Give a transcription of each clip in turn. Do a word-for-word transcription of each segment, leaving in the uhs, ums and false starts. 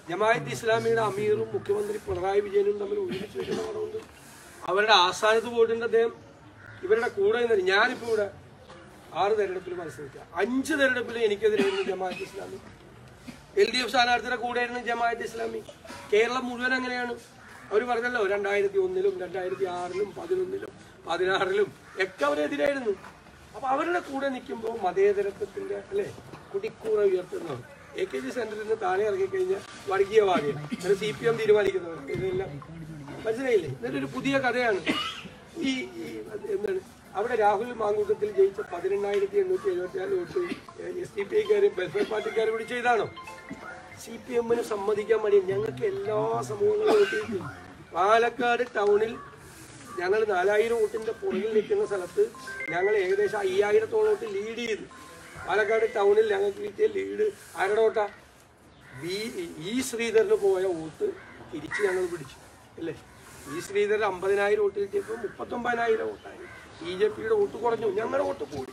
ജമാഅത്ത് ഇസ്ലാമിയുടെ അമീറും മുഖ്യമന്ത്രി പിണറായി വിജയനും തമ്മിൽ ഒരുമിച്ച് വെക്കുന്ന പടമുണ്ട്. അവരുടെ ആസ്ഥാനത്ത് പോയിട്ടുണ്ട് അദ്ദേഹം. ഇവരുടെ കൂടെ നിന്നിട്ട് ഞാനിപ്പോൾ ഇവിടെ ആറ് തെരഞ്ഞെടുപ്പിൽ മത്സരിക്കുക. അഞ്ച് തെരഞ്ഞെടുപ്പിൽ എനിക്കെതിരായിരുന്നു Jamaat Islami. L D F സ്ഥാനാർത്ഥിയുടെ കൂടെയായിരുന്നു ജമാഅത്ത് ഇസ്ലാമി. കേരളം മുഴുവൻ അങ്ങനെയാണ്. അവർ പറഞ്ഞല്ലോ രണ്ടായിരത്തി ഒന്നിലും രണ്ടായിരത്തി ആറിലും പതിനൊന്നിലും പതിനാറിലും ഒക്കെ അവരെതിരായിരുന്നു. അപ്പൊ അവരുടെ കൂടെ നിൽക്കുമ്പോൾ മതേതരത്വത്തിന്റെ അല്ലെ കുടിക്കൂറ ഉയർത്തുന്നവർ എ കെ ജി സെന്ററിൽ നിന്ന് താഴെ ഇറങ്ങിക്കഴിഞ്ഞാൽ വർഗീയവാദിയാണ്. എന്നിട്ട് സി പി എം തീരുമാനിക്കുന്നവർ ഇതെല്ലാം മനസ്സിലായില്ലേ? എന്നിട്ടൊരു പുതിയ കഥയാണ് ഈ എന്താണ് അവിടെ രാഹുൽ മാങ്കൂട്ടത്തിൽ ജയിച്ച പതിനെണ്ണായിരത്തി എണ്ണൂറ്റി എഴുപത്തി നാല് വോട്ട് എസ് ഡി പി ഐക്കാരും വെൽഫെയർ പാർട്ടിക്കാരും കൂടി ചെയ്താണോ? സി പി എമ്മിന് സമ്മതിക്കാൻ മതി. ഞങ്ങൾക്ക് എല്ലാ സമൂഹങ്ങളും വോട്ട് കിട്ടി. പാലക്കാട് ടൗണിൽ ഞങ്ങൾ നാലായിരം വോട്ടിന്റെ പുറകിൽ നിൽക്കുന്ന സ്ഥലത്ത് ഞങ്ങൾ ഏകദേശം അയ്യായിരത്തോളം വോട്ട് ലീഡ് ചെയ്തു. പാലക്കാട് ടൗണിൽ ഞങ്ങൾക്ക് കിട്ടിയ ലീഡ് ആരുടെ വോട്ടാ? ബി ഇ ശ്രീധരന് പോയ വോട്ട് തിരിച്ച് ഞങ്ങൾ പിടിച്ചു അല്ലേ? ഇ ശ്രീധരൻ അമ്പതിനായിരം വോട്ട് കിട്ടിയപ്പോൾ മുപ്പത്തൊമ്പതിനായിരം വോട്ടായി. ബി ജെ പിയുടെ വോട്ട് കുറഞ്ഞു, ഞങ്ങളുടെ വോട്ട് കൂടി.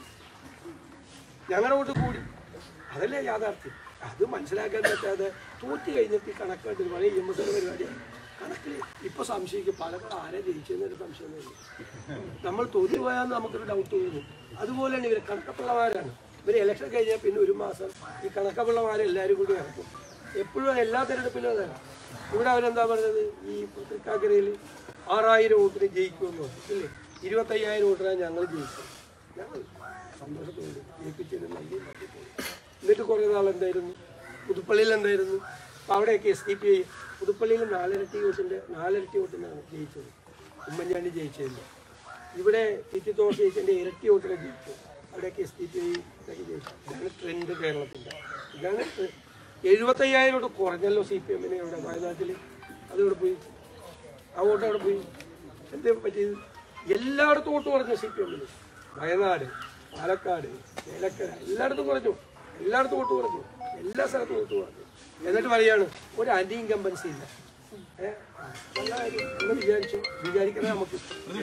ഞങ്ങളുടെ വോട്ട് കൂടി അതല്ലേ യാഥാർത്ഥ്യം. അത് മനസ്സിലാക്കാൻ പറ്റാതെ തോറ്റ് കഴിഞ്ഞിട്ട് കണക്കായിട്ട് പഴയ ഇ എം എസ് പരിപാടിയാണ്. കണക്കിൽ ഇപ്പൊ സംശയിക്കും പാലക്കാട് ആരെ ജയിച്ചെന്നൊരു സംശയം തന്നെ. നമ്മൾ തോറ്റു പോയാന്ന് നമുക്കൊരു ഡൗട്ട് തോന്നുന്നു. അതുപോലെയാണ് ഇവർ കണക്കപ്പിള്ളമാരാണ്. ഇവർ ഇലക്ഷൻ കഴിഞ്ഞാൽ പിന്നെ ഒരു മാസം ഈ കണക്കപ്പിള്ളമാരെ എല്ലാവരും കൂടി ഇറക്കും. എപ്പോഴും എല്ലാ തെരഞ്ഞെടുപ്പിലും അതാണ്. ഇവിടെ അവരെന്താ പറഞ്ഞത്? ഈ തൃക്കാക്കരയിൽ ആറായിരം വോട്ടിന് ജയിക്കുമെന്ന് ഇല്ലേ? ഇരുപത്തയ്യായിരം വോട്ടിനാണ് ഞങ്ങൾ ജയിക്കും. ഞങ്ങൾ സന്തോഷത്തോട് ജയിപ്പിച്ചത് നല്ല. എന്നിട്ട് കുറേ നാൾ എന്തായിരുന്നു? പുതുപ്പള്ളിയിൽ എന്തായിരുന്നു? അപ്പോൾ അവിടെയൊക്കെ എസ് ഡി പി ഐ പുതുപ്പള്ളിയിൽ നാലരട്ടി വോട്ടിൻ്റെ നാലരട്ടി വോട്ടിനാണ് ജയിച്ചത്. ഉമ്മൻചാണ്ടി ജയിച്ചതില്ല. ഇവിടെ ടിറ്റി തോമസ് ജയിച്ചതിൻ്റെ ഇരട്ടി വോട്ടിനെ ജയിച്ചു. അവിടെയൊക്കെ എസ് ഡി പി ഐ ഇതൊക്കെ ജയിച്ചു. ഇതാണ് ട്രെൻഡ് കേരളത്തിൻ്റെ. ഇതാണ് എഴുപത്തയ്യായിരം വോട്ട് കുറഞ്ഞല്ലോ സി പി എമ്മിന് ഇവിടെ വയനാട്ടിൽ. അതിവിടെ പോയി, ആ വോട്ട് അവിടെ പോയി. എന്താ പറ്റിയത്? എല്ലായിടത്തും വോട്ട് കുറഞ്ഞു സി പി എമ്മിന്. വയനാട്, പാലക്കാട്, ചേലക്കര എല്ലായിടത്തും കുറഞ്ഞു. എല്ലായിടത്തും വോട്ട് കുറഞ്ഞു. എല്ലാ സ്ഥലത്തും വോട്ട് കുറഞ്ഞു. എന്നിട്ട് പറയാണ് ഒരു ആന്റി ഇൻകംബൻസി ഇല്ല. ഏഹ് എന്ന് വിചാരിച്ചു വിചാരിക്കുന്നത് നമുക്ക്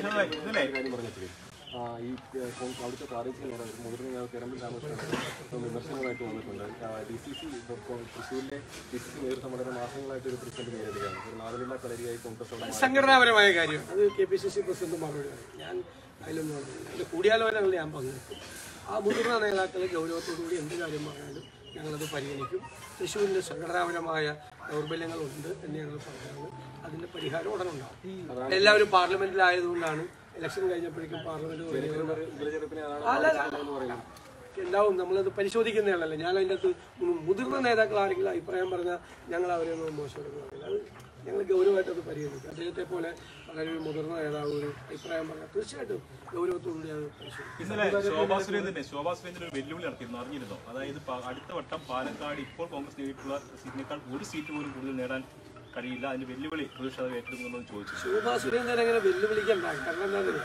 ഈ അവിടുത്തെ പ്രാദേശിക മുതിർന്ന കേരളത്തിൽ രാമകൃഷ്ണൻ വിമർശനങ്ങളായിട്ട് വന്നിട്ടുണ്ട്. ഡി സി സി തൃശ്ശൂരിലെ ഡി സി സി നേതൃസമ്മേളനം മാസങ്ങളായിട്ട് ഒരു പ്രസിഡന്റ് നേരിടുകയാണ്. ഒരു നാവിലുള്ള കളരിയായി കോൺഗ്രസ് സംഘടനാപരമായ കാര്യം അത് K P C C president മറുപടി ഞാൻ അതിലൊന്നും അതിന്റെ കൂടിയാലോചനകളിൽ ഞാൻ പങ്കെടുക്കും. ആ മുതിർന്ന നേതാക്കളെ ഗൗരവത്തോടുകൂടി എന്ത് കാര്യം പറഞ്ഞാലും ഞങ്ങളത് പരിഗണിക്കും. തൃശ്ശൂരിൻ്റെ സംഘടനാപരമായ ദൗർബല്യങ്ങളുണ്ട് എന്ന് ഞങ്ങൾ പറഞ്ഞാണ്. അതിൻ്റെ പരിഹാരം ഉടനെ ഉണ്ടാവും. എല്ലാവരും പാർലമെന്റിലായതുകൊണ്ടാണ് ഇലക്ഷൻ കഴിഞ്ഞപ്പോഴേക്കും പാർലമെന്റ് ഉണ്ടാവും. നമ്മളത് പരിശോധിക്കുന്നതാണല്ലോ. ഞാൻ അതിൻ്റെ അകത്ത് മുതിർന്ന നേതാക്കൾ ആരെങ്കിലും അഭിപ്രായം പറഞ്ഞാൽ ഞങ്ങൾ അവരെ ഒന്നും മോശമെടുക്കുന്നില്ല. അത് ഞങ്ങൾ ഗൗരവമായിട്ട് അത് പരിഗണിക്കും. അദ്ദേഹത്തെ പോലെ വളരെ മുതിർന്ന നേതാവ് ഒരു അഭിപ്രായം പറഞ്ഞാൽ തീർച്ചയായിട്ടും ഗൗരവത്തോടുകൂടി അത് പരിശോധിക്കും. ശോഭാ സുരേന്ദ്രന്റെ ശോഭാ സുരേന്ദ്രൻ ഒരു വെല്ലുവിളി നടത്തിയിരുന്നു, അറിഞ്ഞിരുന്നോ? അതായത് അടുത്ത വട്ടം പാലക്കാട് ഇപ്പോൾ കോൺഗ്രസ് നേടിയിട്ടുള്ള സീറ്റിനേക്കാൾ ഒരു സീറ്റ് പോലും കൂടുതൽ നേടാൻ കഴിയില്ല. അതിന്റെ വെല്ലുവിളി പ്രതിഷേധ ഏറ്റെടുക്കുന്നത് ചോദിച്ചു. ശോഭാ സുരേന്ദ്രൻ എങ്ങനെ വെല്ലുവിളിക്കണ്ടാകും? കാരണം എന്താ പറയുക,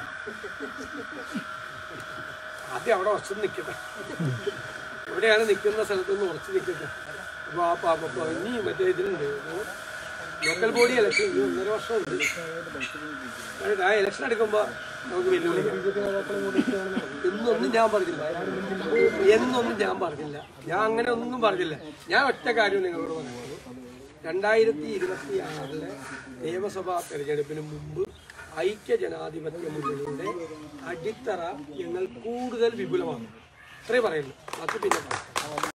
ആദ്യം അവിടെ ഉറച്ചു നിൽക്കട്ടെ. എവിടെയാണ് നിൽക്കുന്ന സ്ഥലത്തൊന്ന് ഉറച്ചു നിൽക്കട്ടെ. അപ്പോൾ ഇനി മറ്റേ ഇതിലുണ്ട് ലോക്കൽ ബോഡി ഇലക്ഷൻ ഇനി ഒന്നര വർഷമുണ്ട്. ആ ഇലക്ഷൻ എടുക്കുമ്പോൾ നമുക്ക് വെല്ലുവിളിക്കാം. എന്നൊന്നും ഞാൻ പറഞ്ഞില്ല എന്നൊന്നും ഞാൻ പറഞ്ഞില്ല ഞാൻ അങ്ങനെ ഒന്നും പറഞ്ഞില്ല. ഞാൻ ഒറ്റ കാര്യം നിങ്ങളോട് പറയുന്നത്, രണ്ടായിരത്തി ഇരുപത്തി ആറിലെ നിയമസഭാ തെരഞ്ഞെടുപ്പിന് മുമ്പ് ഐക്യ ജനാധിപത്യ മുന്നണിയുടെ അടിത്തറ ഞങ്ങൾ കൂടുതൽ വിപുലമാണ്. ഇത്രയും പറയുന്നു. അത് പിന്നെ